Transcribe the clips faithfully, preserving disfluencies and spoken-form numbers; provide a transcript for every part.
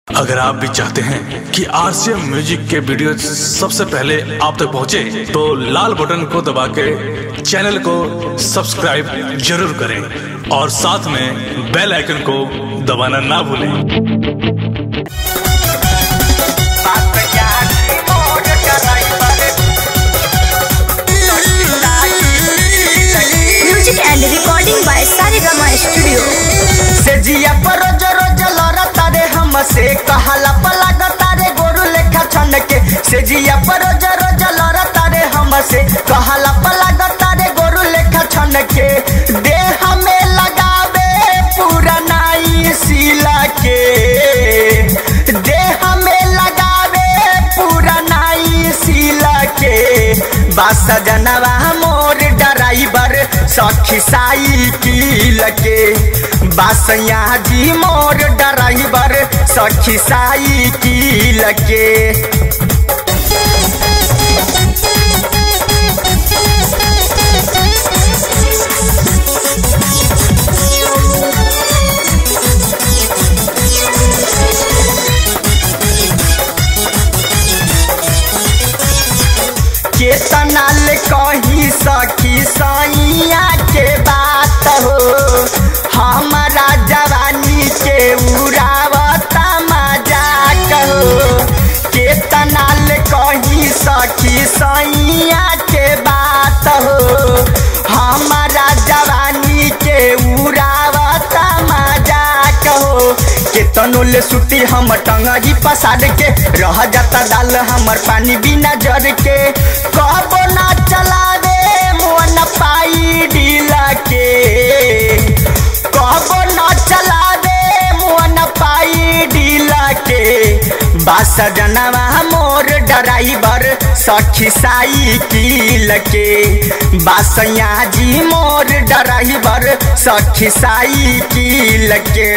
अगर आप भी चाहते हैं कि आरसीएम म्यूजिक के वीडियो सबसे पहले आप तक पहुंचे, तो लाल बटन को दबा के चैनल को सब्सक्राइब जरूर करें और साथ में बेल आइकन को दबाना ना भूलें। Music and recording by Saregama studio. से जिया पर रोज रोज लड़ता रे हमसे कहला पलगता रे गोरु लेखा छन के। से जिया पर रोज रोज लड़ता रे हमसे कहला पलगता रे गोरु लेखा छन के। देह में लगावे पुरानाई सिला के, देह में लगावे पुरानाई सिला के। बास जनवा मोर ड्राइवर सखी साइकिल के, बासया जी मोर ड्राइवर सखी साइकिल के। केतना ले कही सखी सैया के बात हो, हमारा जवानी के उड़ावता मजाक हो। केतना ले कही सखी सैया के बात हो, हमारा जवानी के उड़ावता मजाक हो। केतनो ले सुती हम टंगरी पसार के, रह जाता दाल हमर पानी बिना जर के। कबो ना चलावे मोन पाई ढीला के, कबो ना चलावे मोन पाई ढीला के। बास जनवा मोर ड्राइवर सखी साइकिल के, बासया जी मोर ड्राइवर सखी साइकिल के।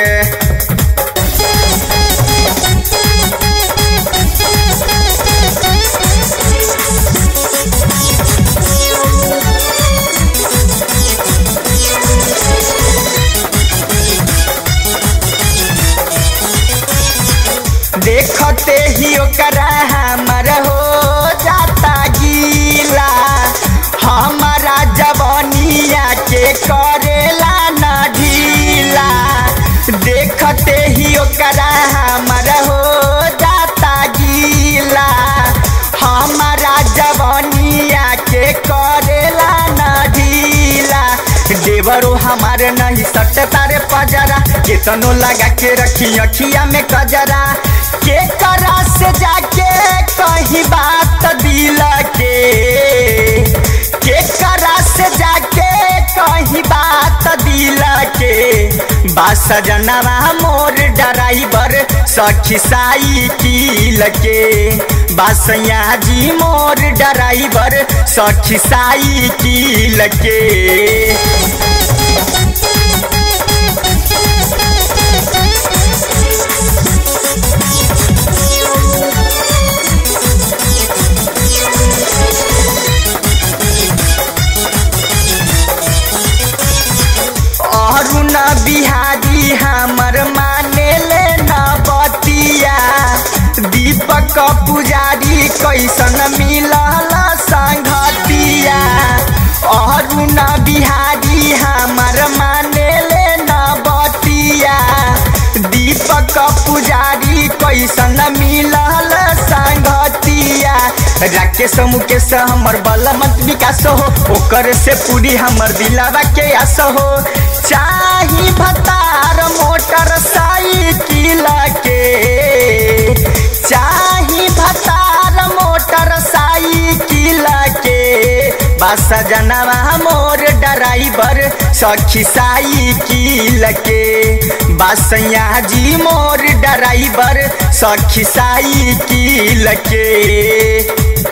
देखते ही ओकरा हमर हो जाता गीला, हमारा जवानिया के करेला न ढीला। देखते ही ओकरा हमर हो जाता गीला, हमारा जवानिया के करेला न ढीला। देवरो हमारे नहीं सट तारे पजरा, केतनो लगा के रखी अखिया में कजरा। के करा से जाके कहीं बात दिला के, के करा से जाके कहीं बात दिला के। बास जनवा मोर ड्राइवर सखी साइकिल के, बासया जी मोर ड्राइवर सखी साइकिल के। अरुण बिहारी हमर माने ले न बतिया, दीपक पुजारी कैसन मिलल संगतिया। अरुण बिहारी हमर माने ले न बतिया, दीपक पुजारी कैसन मिलल संगतिया। राकेश मुकेश हमर बलमत विकास हो, ओकर से पूरी हमर दिलावा के आस हो। चाही भतार मोटर साइकिल के, चाही भतार मोटर साइकिल के। बास जनवा मोर ड्राइवर सखी साइकिल के, बासया जी मोर ड्राइवर सखी साइकिल के।